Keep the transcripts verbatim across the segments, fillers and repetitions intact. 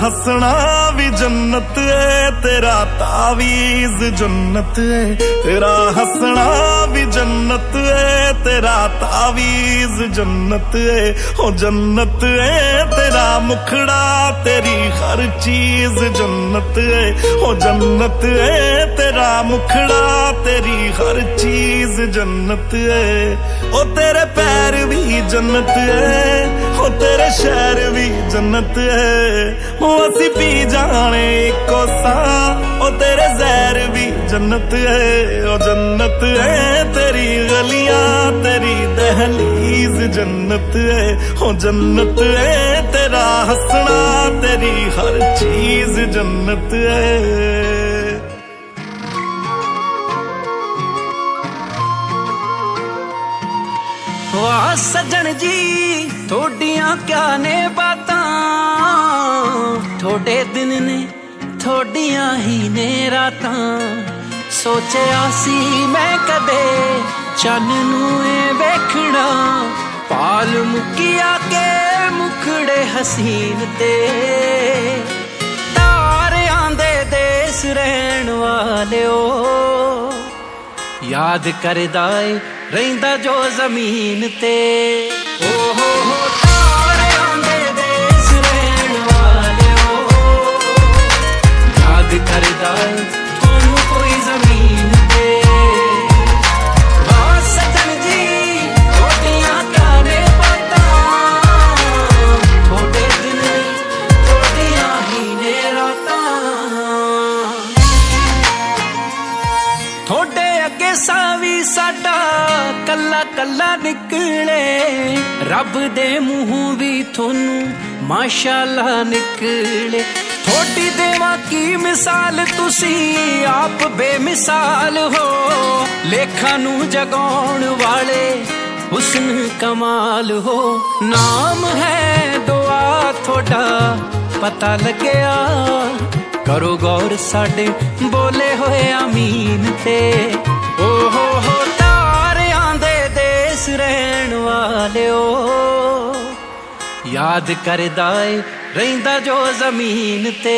हंसना भी जन्नत है, तेरा तावीज जन्नत है। तेरा हंसना भी जन्नत है, तेरा तावीज जन्नत है। ओ जन्नत है तेरा मुखड़ा, तेरी हर चीज जन्नत है। ओ जन्नत है तेरा मुखड़ा, तेरी हर चीज जन्नत है। ओ तेरे पैर भी जन्नत है, ओ तेरे शहर भी जन्नत है। ओ असी पी जाने कोसा, ओ तेरे जहर भी जन्नत है। ओ जन्नत है तेरी गलियां, तेरी दहलीज जन्नत है। ओ जन्नत है तेरा हंसना, तेरी हर चीज जन्नत है। वाह सजन जी थोड़ियां क्या ने बातां, थोड़े दिन ने थोड़ियां ही ने रातां। सोचिया सी मैं कदे चन नू वेखना, पाल मुकिया के मुखड़े हसीन ते। तारियां दे देस रहन वाले ओ, याद करदा ए रहिंदा जो जमीन ते। ओ हो हो तारियां दे देस रहन वाले ओ, याद करदा ए थानू कोई जमीन ते। वाह सजन जी थोड़ियां क्या ने बातां, थोड़े दिन थोड़ियां ही ने रातां। थोड़े अगे सावी साडा कल्ला कल्ला निकले, रब दे मुंह भी थोनू माशाअल्लाह निकले। थोड़ी देवा की मिसाल तुसी आप बेमिसाल हो, लेखा नू जगाउण वाले हुस्न कमाल हो। नाम है दुआ थोड़ा पता लगया, करो गौर साडे बोले होए आमीन ते। ओ हो हो तारियां दे देस रहन वाले ओ, याद करदा ए रहिंदा जो जमीन ते।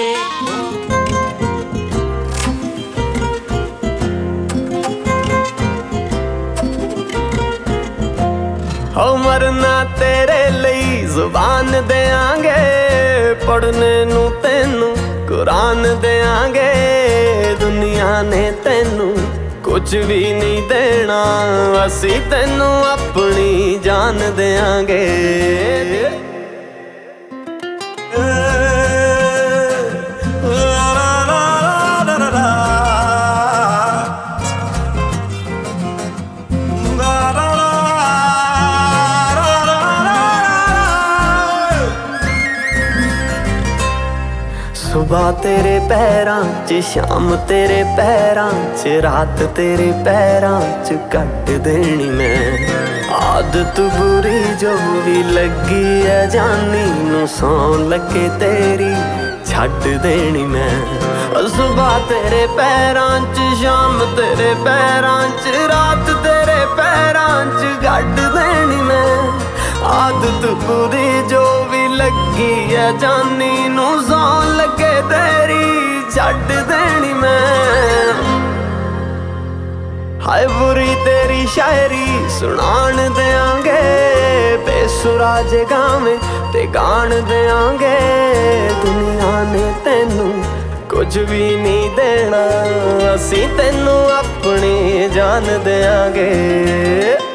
हो मरना तेरे लई जुबान देंगे, पढ़ने नू तेनू कुरान देंगे। दुनिया ने तेनू कुछ भी नहीं देना, असी तेनू अपनी जान देंगे। सुबह तेरे पैरां च, शाम तेरे पैरां च, रात तेरे पैरां च कट देनी मैं। आदत बुरी जो भी लगी है जानी नू, सौं लगे तेरी छड्ड देनी मैं। सुबह तेरे पैरां च, शाम तेरे पैरां च, रात तेरे पैरां च कट देनी मैं। आदत बुरी जो भी लगी है जानी नू, सौं लगे तेरी छड्ड देनी मैं। हाय बुरी तेरी शायरी सुनान देंगे, बेसुरा जे गावे ते गान देंगे। दुनिया ने तेनू कुछ भी नहीं देना, असी तेनू अपनी जान देंगे।